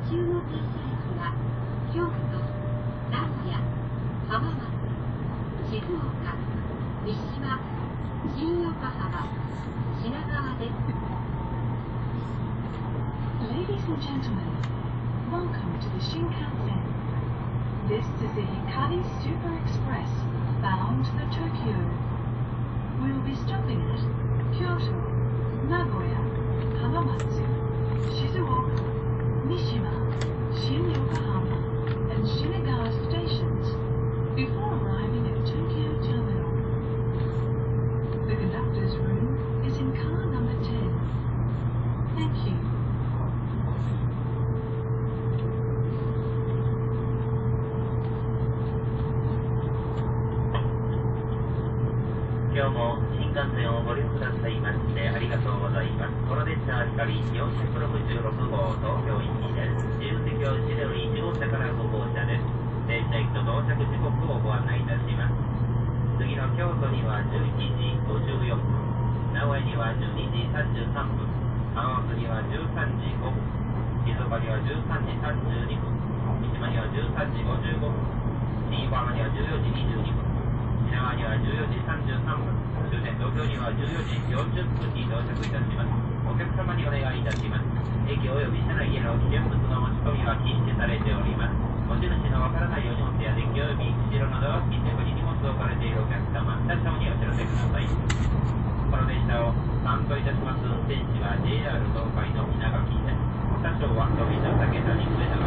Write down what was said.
中央停車駅は京都、名古屋、浜松、静岡、三島、新横浜、品川です。 Ladies and gentlemen, welcome to the Shinkansen. This is the Hikari Super Express bound to Tokyo. We will be stopping at Kyoto, Nagoya, Hamamatsu, Shizuoka, Mishima, Shin-Yokohama, and Shinagawa stations before arriving at Tokyo Terminal. The conductor's room is in car number 10. Thank you. 今日も新幹線をご利用くださいましてありがとうございます。この列車は光466号東京行きです。自由席を後ろに乗車から歩行者です。停車駅と到着時刻をご案内いたします。次の京都には11時54分、名古屋には12時33分、浜松には13時5分、静岡には13時32分、三島には13時55分、新横浜には14時22分、品川には14時33分、終点東京には14時40分に到着いたします。お客様にお願いいたします。駅及び車内への危険物の持ち込みは禁止されております。持ち主のわからないようにお手やデッキ及び後ろのドア付近でに荷物を置かれているお客様、車掌にお知らせください。この電車を担当いたします運転士は JR 東海の稲垣です。車掌は飛びの武田に上田